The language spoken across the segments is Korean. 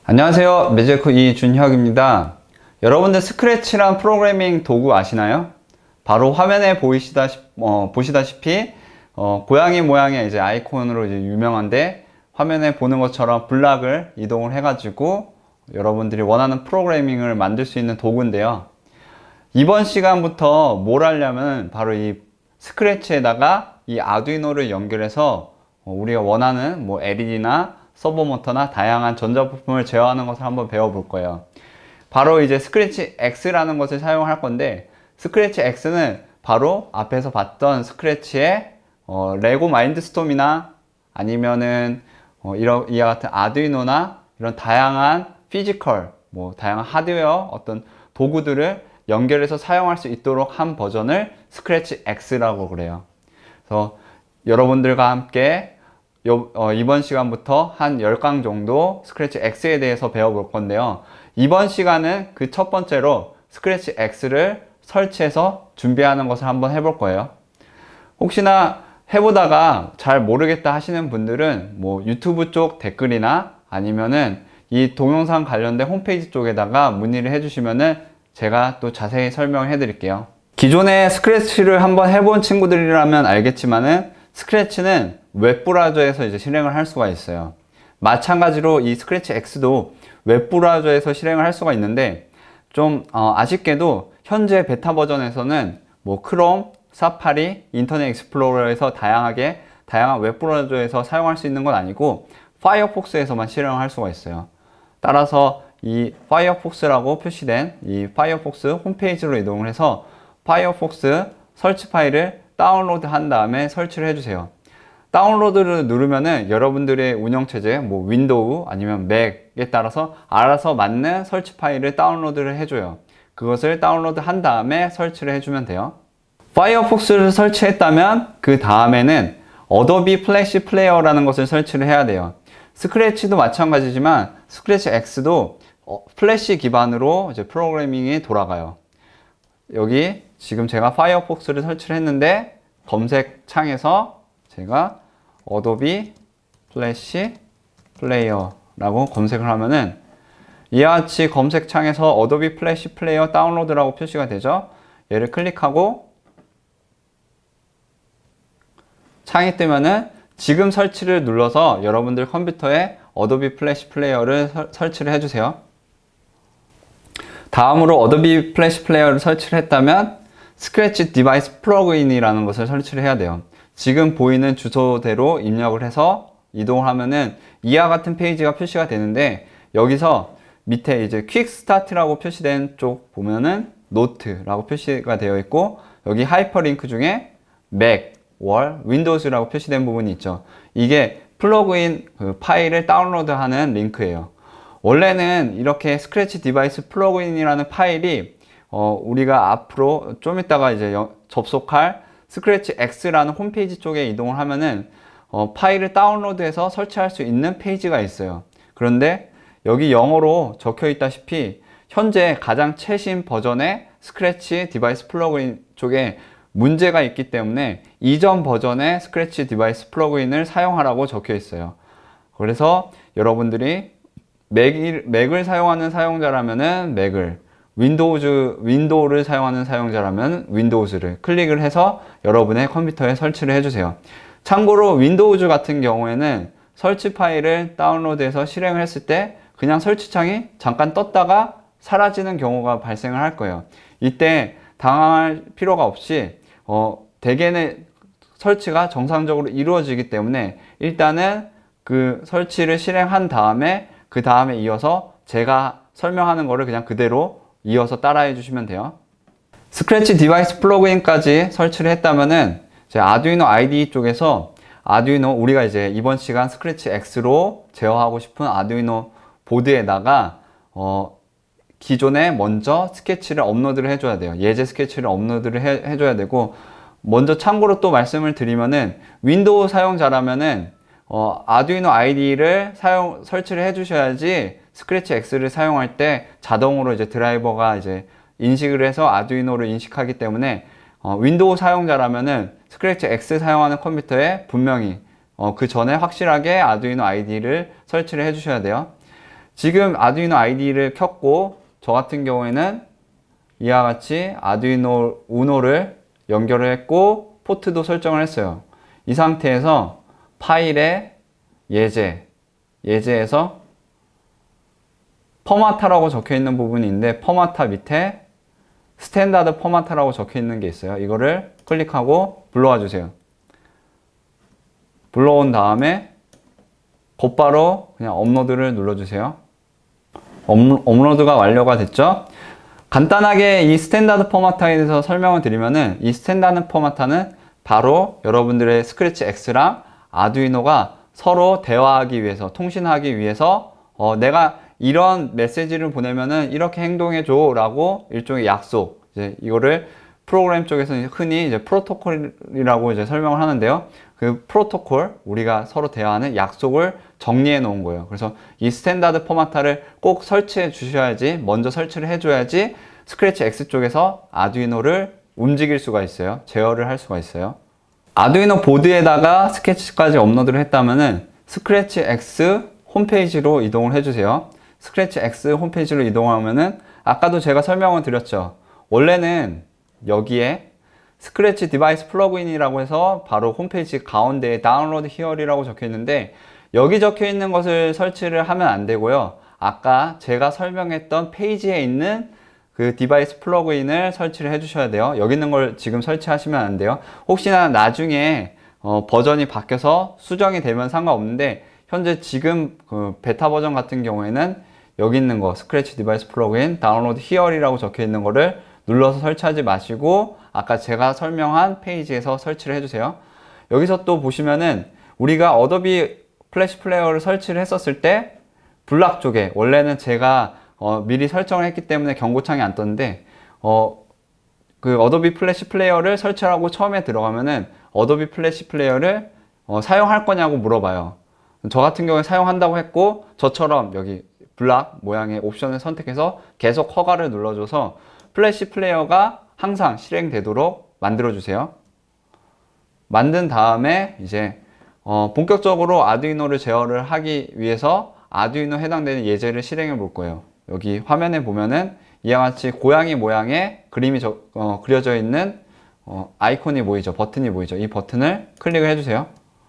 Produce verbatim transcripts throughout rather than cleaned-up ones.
안녕하세요, 매제코 이준혁입니다. 여러분들 스크래치란 프로그래밍 도구 아시나요? 바로 화면에 보이시다시, 어, 보시다시피 어, 고양이 모양의 이제 아이콘으로 이제 유명한데, 화면에 보는 것처럼 블락을 이동을 해가지고 여러분들이 원하는 프로그래밍을 만들 수 있는 도구인데요. 이번 시간부터 뭘 하려면 바로 이 스크래치에다가 이 아두이노를 연결해서 우리가 원하는 뭐 엘이디나 서버 모터나 다양한 전자부품을 제어하는 것을 한번 배워볼 거예요. 바로 이제 스크래치 X라는 것을 사용할 건데, 스크래치 X는 바로 앞에서 봤던 스크래치의 어, 레고 마인드스톰이나 아니면은 어, 이런 이와 같은 아두이노나 이런 다양한 피지컬, 뭐 다양한 하드웨어 어떤 도구들을 연결해서 사용할 수 있도록 한 버전을 스크래치 X라고 그래요. 그래서 여러분들과 함께 요, 어, 이번 시간부터 한 열 강 정도 스크래치 X에 대해서 배워볼 건데요. 이번 시간은 그 첫 번째로 스크래치 X를 설치해서 준비하는 것을 한번 해볼 거예요. 혹시나 해보다가 잘 모르겠다 하시는 분들은 뭐 유튜브 쪽 댓글이나 아니면은 이 동영상 관련된 홈페이지 쪽에다가 문의를 해주시면은 제가 또 자세히 설명해 드릴게요. 기존에 스크래치를 한번 해본 친구들이라면 알겠지만은 스크래치는 웹브라우저에서 이제 실행을 할 수가 있어요. 마찬가지로 이 스크래치 X도 웹브라우저에서 실행을 할 수가 있는데, 좀 어, 아쉽게도 현재 베타 버전에서는 뭐 크롬, 사파리, 인터넷 익스플로러에서 다양하게 다양한 웹브라우저에서 사용할 수 있는 건 아니고 파이어폭스에서만 실행을 할 수가 있어요. 따라서 이 파이어폭스라고 표시된 이 파이어폭스 홈페이지로 이동을 해서 파이어폭스 설치 파일을 다운로드 한 다음에 설치를 해주세요. 다운로드를 누르면은 여러분들의 운영체제, 뭐 윈도우 아니면 맥에 따라서 알아서 맞는 설치 파일을 다운로드를 해줘요. 그것을 다운로드 한 다음에 설치를 해주면 돼요. 파이어폭스를 설치했다면 그 다음에는 어도비 플래시 플레이어라는 것을 설치를 해야 돼요. 스크래치도 마찬가지지만 스크래치 X도 어, 플래시 기반으로 이제 프로그래밍이 돌아가요. 여기 지금 제가 파이어폭스를 설치를 했는데 검색 창에서 제가 어도비 플래시 플레이어라고 검색을 하면은 이와 같이 검색 창에서 어도비 플래시 플레이어 다운로드라고 표시가 되죠. 얘를 클릭하고 창이 뜨면은 지금 설치를 눌러서 여러분들 컴퓨터에 어도비 플래시 플레이어를 서, 설치를 해주세요. 다음으로 어도비 플래시 플레이어를 설치를 했다면 스크래치 디바이스 플러그인이라는 것을 설치를 해야 돼요. 지금 보이는 주소대로 입력을 해서 이동을 하면은 이와 같은 페이지가 표시가 되는데, 여기서 밑에 이제 퀵 스타트라고 표시된 쪽 보면은 노트라고 표시가 되어 있고, 여기 하이퍼링크 중에 맥, 월, 윈도우즈라고 표시된 부분이 있죠. 이게 플러그인 그 파일을 다운로드하는 링크예요. 원래는 이렇게 스크래치 디바이스 플러그인이라는 파일이 어, 우리가 앞으로 좀 이따가 이제 여, 접속할 스크래치 X라는 홈페이지 쪽에 이동을 하면은 어, 파일을 다운로드해서 설치할 수 있는 페이지가 있어요. 그런데 여기 영어로 적혀 있다시피 현재 가장 최신 버전의 스크래치 디바이스 플러그인 쪽에 문제가 있기 때문에 이전 버전의 스크래치 디바이스 플러그인을 사용하라고 적혀 있어요. 그래서 여러분들이 맥, 맥을 사용하는 사용자라면은 맥을, 윈도우즈, 윈도우를 사용하는 사용자라면 윈도우즈를 클릭을 해서 여러분의 컴퓨터에 설치를 해주세요. 참고로 윈도우즈 같은 경우에는 설치 파일을 다운로드해서 실행을 했을 때 그냥 설치창이 잠깐 떴다가 사라지는 경우가 발생을 할 거예요. 이때 당황할 필요가 없이 어, 대개는 설치가 정상적으로 이루어지기 때문에 일단은 그 설치를 실행한 다음에 그 다음에 이어서 제가 설명하는 거를 그냥 그대로 이어서 따라해 주시면 돼요. 스크래치 디바이스 플러그인까지 설치를 했다면은 제 아두이노 아이디이 쪽에서 아두이노, 우리가 이제 이번 시간 스크래치 X로 제어하고 싶은 아두이노 보드에다가 어, 기존에 먼저 스케치를 업로드를 해줘야 돼요. 예제 스케치를 업로드를 해, 해줘야 되고, 먼저 참고로 또 말씀을 드리면은 윈도우 사용자라면은 어, 아두이노 아이디이를 사용 설치를 해주셔야지 스크래치 X를 사용할 때 자동으로 이제 드라이버가 이제 인식을 해서 아두이노를 인식하기 때문에 어, 윈도우 사용자라면은 스크래치 X 사용하는 컴퓨터에 분명히 어, 그 전에 확실하게 아두이노 아이디이를 설치를 해주셔야 돼요. 지금 아두이노 아이디를 켰고 저 같은 경우에는 이와 같이 아두이노 우노를 연결을 했고 포트도 설정을 했어요. 이 상태에서 파일에 예제, 예제에서 퍼마타라고 적혀 있는 부분이 있는데 퍼마타 밑에 스탠다드 퍼마타라고 적혀 있는 게 있어요. 이거를 클릭하고 불러와 주세요. 불러온 다음에 곧바로 그냥 업로드를 눌러주세요. 업로드가 완료가 됐죠? 간단하게 이 스탠다드 포마타에 대해서 설명을 드리면은 이 스탠다드 포마타는 바로 여러분들의 스크래치 X랑 아두이노가 서로 대화하기 위해서, 통신하기 위해서 어, 내가 이런 메시지를 보내면은 이렇게 행동해줘 라고 일종의 약속, 이제 이거를 프로그램 쪽에서 흔히 이제 프로토콜이라고 이제 설명을 하는데요. 그 프로토콜, 우리가 서로 대화하는 약속을 정리해 놓은 거예요. 그래서 이 스탠다드 포마타를 꼭 설치해 주셔야지, 먼저 설치를 해 줘야지 스크래치 X 쪽에서 아두이노를 움직일 수가 있어요. 제어를 할 수가 있어요. 아두이노 보드에다가 스케치까지 업로드를 했다면은 스크래치 X 홈페이지로 이동을 해 주세요. 스크래치 X 홈페이지로 이동하면은 아까도 제가 설명을 드렸죠. 원래는 여기에 스크래치 디바이스 플러그인이라고 해서 바로 홈페이지 가운데에 다운로드 히어리라고 적혀 있는데 여기 적혀 있는 것을 설치를 하면 안 되고요. 아까 제가 설명했던 페이지에 있는 그 디바이스 플러그인을 설치를 해 주셔야 돼요. 여기 있는 걸 지금 설치하시면 안 돼요. 혹시나 나중에 어, 버전이 바뀌어서 수정이 되면 상관없는데 현재 지금 그 베타 버전 같은 경우에는 여기 있는 거 스크래치 디바이스 플러그인 다운로드 히어리라고 적혀 있는 거를 눌러서 설치하지 마시고 아까 제가 설명한 페이지에서 설치를 해주세요. 여기서 또 보시면은 우리가 어도비 플래시 플레이어를 설치를 했었을 때 블락 쪽에 원래는 제가 어, 미리 설정을 했기 때문에 경고창이 안 떴는데 어, 그 어도비 플래시 플레이어를 설치하고 처음에 들어가면은 어도비 플래시 플레이어를 어, 사용할 거냐고 물어봐요. 저 같은 경우에 사용한다고 했고 저처럼 여기 블락 모양의 옵션을 선택해서 계속 허가를 눌러줘서 플래시 플레이어가 항상 실행되도록 만들어 주세요. 만든 다음에 이제 어, 본격적으로 아두이노를 제어를 하기 위해서 아두이노 해당되는 예제를 실행해 볼 거예요. 여기 화면에 보면은 이와 같이 고양이 모양의 그림이 저, 어, 그려져 있는 어, 아이콘이 보이죠. 버튼이 보이죠. 이 버튼을 클릭을 해주세요.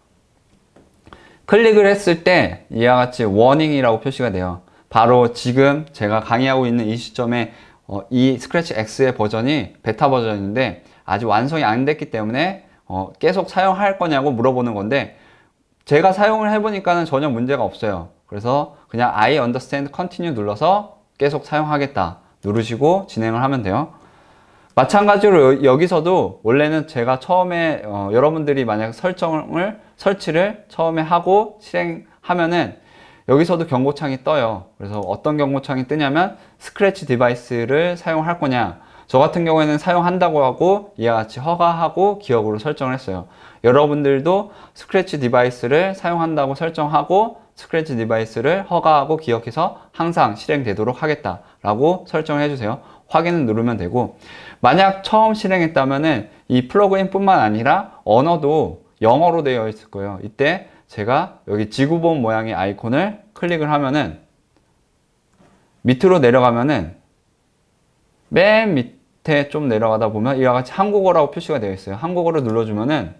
클릭을 했을 때 이와 같이 워닝이라고 표시가 돼요. 바로 지금 제가 강의하고 있는 이 시점에 어, 이 스크래치 X의 버전이 베타 버전인데 아직 완성이 안 됐기 때문에 어, 계속 사용할 거냐고 물어보는 건데 제가 사용을 해보니까는 전혀 문제가 없어요. 그래서 그냥 I understand continue 눌러서 계속 사용하겠다 누르시고 진행을 하면 돼요. 마찬가지로 여기서도 원래는 제가 처음에 어, 여러분들이 만약 설정을 설치를 처음에 하고 실행하면은 여기서도 경고창이 떠요. 그래서 어떤 경고창이 뜨냐면 스크래치 디바이스를 사용할 거냐, 저 같은 경우에는 사용한다고 하고 이와 같이 허가하고 기억으로 설정을 했어요. 여러분들도 스크래치 디바이스를 사용한다고 설정하고 스크래치 디바이스를 허가하고 기억해서 항상 실행되도록 하겠다 라고 설정을 해주세요. 확인을 누르면 되고, 만약 처음 실행했다면은 이 플러그인 뿐만 아니라 언어도 영어로 되어 있을 거예요. 이때 제가 여기 지구본 모양의 아이콘을 클릭을 하면은 밑으로 내려가면은 맨 밑에 좀 내려가다 보면 이와 같이 한국어라고 표시가 되어 있어요. 한국어를 눌러주면은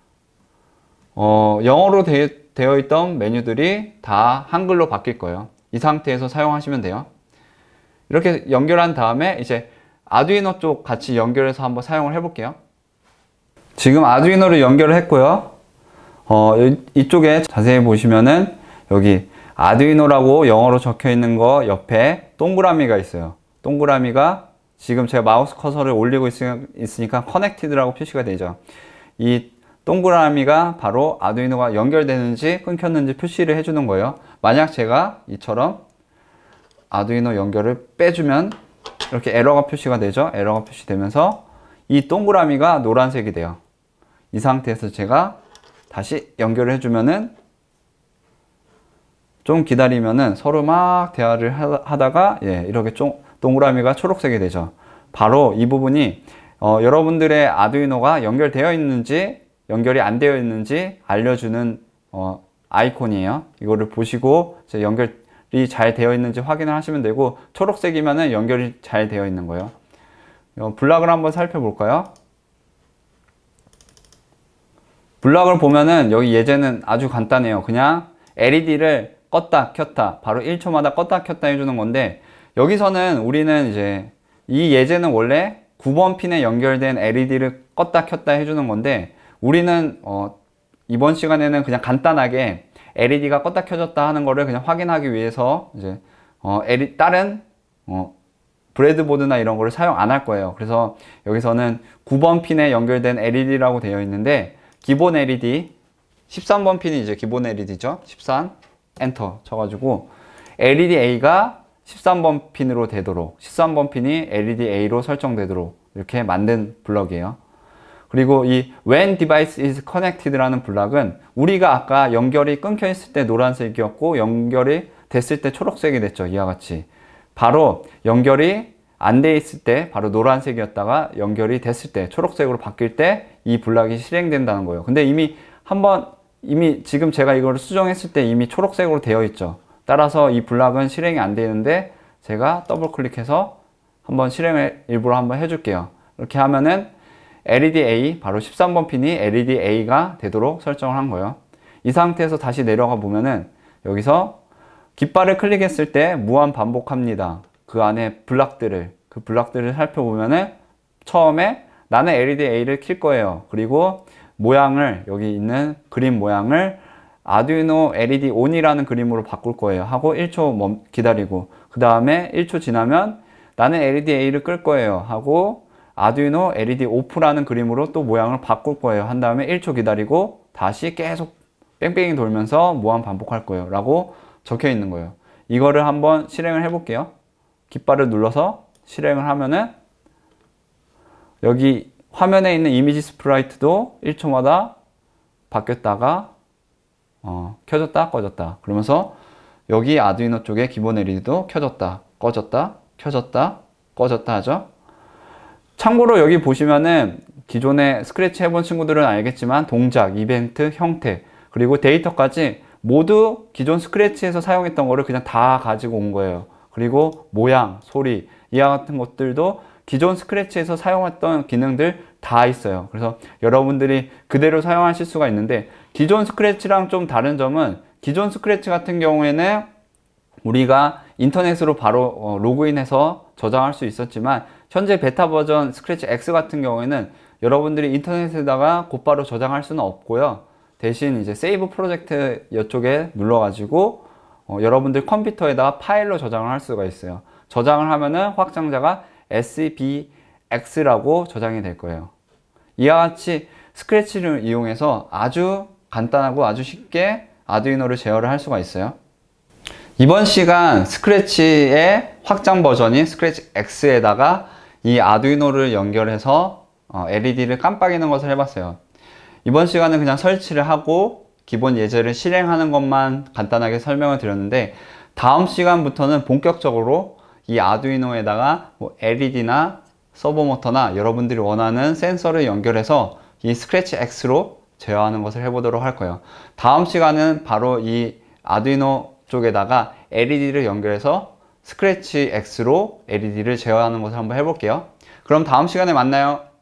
어, 영어로 되, 되어 있던 메뉴들이 다 한글로 바뀔 거예요. 이 상태에서 사용하시면 돼요. 이렇게 연결한 다음에 이제 아두이노 쪽 같이 연결해서 한번 사용을 해볼게요. 지금 아두이노를 연결을 했고요. 어, 이쪽에 자세히 보시면은 여기 아두이노라고 영어로 적혀 있는 거 옆에 동그라미가 있어요. 동그라미가 지금 제가 마우스 커서를 올리고 있으니까 커넥티드라고 표시가 되죠. 이 동그라미가 바로 아두이노가 연결되는지 끊겼는지 표시를 해주는 거예요. 만약 제가 이처럼 아두이노 연결을 빼주면 이렇게 에러가 표시가 되죠. 에러가 표시되면서 이 동그라미가 노란색이 돼요. 이 상태에서 제가 다시 연결을 해주면은 좀 기다리면은 서로 막 대화를 하다가 예, 이렇게 좀 동그라미가 초록색이 되죠. 바로 이 부분이 어, 여러분들의 아두이노가 연결되어 있는지 연결이 안 되어 있는지 알려주는 어, 아이콘이에요. 이거를 보시고 이제 연결이 잘 되어 있는지 확인을 하시면 되고, 초록색이면은 연결이 잘 되어 있는 거예요. 어, 블락을 한번 살펴볼까요? 블락을 보면은 여기 예제는 아주 간단해요. 그냥 엘이디를 껐다 켰다, 바로 일 초마다 껐다 켰다 해주는 건데, 여기서는 우리는 이제 이 예제는 원래 구 번 핀에 연결된 엘이디를 껐다 켰다 해주는 건데, 우리는 어, 이번 시간에는 그냥 간단하게 엘이디가 껐다 켜졌다 하는 거를 그냥 확인하기 위해서 이제 어, 엘이, 다른 어, 브레드보드나 이런 거를 사용 안 할 거예요. 그래서 여기서는 구 번 핀에 연결된 엘이디라고 되어 있는데, 기본 엘이디 십삼 번 핀이 이제 기본 엘이디죠. 십삼 엔터 쳐가지고 엘이디 A가 십삼 번 핀으로 되도록, 십삼 번 핀이 엘이디 A로 설정되도록 이렇게 만든 블럭이에요. 그리고 이 When device is connected라는 블럭은 우리가 아까 연결이 끊겨 있을 때 노란색이었고 연결이 됐을 때 초록색이 됐죠. 이와 같이 바로 연결이 안 돼 있을 때 바로 노란색이었다가 연결이 됐을 때 초록색으로 바뀔 때 이 블럭이 실행된다는 거예요. 근데 이미 한번 이미 지금 제가 이걸 수정했을 때 이미 초록색으로 되어 있죠. 따라서 이 블럭은 실행이 안 되는데 제가 더블 클릭해서 한번 실행을 일부러 한번 해줄게요. 이렇게 하면은 엘이디 A, 바로 십삼 번 핀이 엘이디 A가 되도록 설정을 한 거예요. 이 상태에서 다시 내려가 보면은 여기서 깃발을 클릭했을 때 무한 반복합니다. 그 안에 블럭들을, 그 블럭들을 살펴보면은 처음에 나는 엘이디 A를 킬 거예요. 그리고 모양을, 여기 있는 그림 모양을 아두이노 엘이디 온이라는 그림으로 바꿀 거예요 하고 일 초 멈, 기다리고, 그 다음에 일 초 지나면 나는 엘이디 A를 끌 거예요 하고 아두이노 엘이디 오프라는 그림으로 또 모양을 바꿀 거예요 한 다음에 일 초 기다리고 다시 계속 뺑뺑이 돌면서 무한 반복할 거예요 라고 적혀 있는 거예요. 이거를 한번 실행을 해 볼게요. 깃발을 눌러서 실행을 하면은 여기 화면에 있는 이미지 스프라이트도 일 초마다 바뀌었다가 어, 켜졌다 꺼졌다 그러면서 여기 아두이노 쪽에 기본 엘이디도 켜졌다 꺼졌다 켜졌다 꺼졌다 하죠. 참고로 여기 보시면은 기존에 스크래치 해본 친구들은 알겠지만 동작, 이벤트, 형태 그리고 데이터까지 모두 기존 스크래치에서 사용했던 거를 그냥 다 가지고 온 거예요. 그리고 모양, 소리 이와 같은 것들도 기존 스크래치에서 사용했던 기능들 다 있어요. 그래서 여러분들이 그대로 사용하실 수가 있는데, 기존 스크래치랑 좀 다른 점은 기존 스크래치 같은 경우에는 우리가 인터넷으로 바로 어, 로그인해서 저장할 수 있었지만, 현재 베타 버전 스크래치 X 같은 경우에는 여러분들이 인터넷에다가 곧바로 저장할 수는 없고요. 대신 이제 세이브 프로젝트 이쪽에 눌러가지고 어, 여러분들 컴퓨터에다가 파일로 저장을 할 수가 있어요. 저장을 하면은 확장자가 에스비엑스라고 저장이 될 거예요. 이와 같이 스크래치를 이용해서 아주 간단하고 아주 쉽게 아두이노를 제어를 할 수가 있어요. 이번 시간 스크래치의 확장 버전인 스크래치 X에다가 이 아두이노를 연결해서 어, 엘이디를 깜빡이는 것을 해봤어요. 이번 시간은 그냥 설치를 하고 기본 예제를 실행하는 것만 간단하게 설명을 드렸는데, 다음 시간부터는 본격적으로 이 아두이노에다가 뭐 엘이디나 서버모터나 여러분들이 원하는 센서를 연결해서 이 스크래치 X로 제어하는 것을 해보도록 할 거예요. 다음 시간은 바로 이 아두이노 쪽에다가 엘이디를 연결해서 스크래치 X로 엘이디를 제어하는 것을 한번 해볼게요. 그럼 다음 시간에 만나요.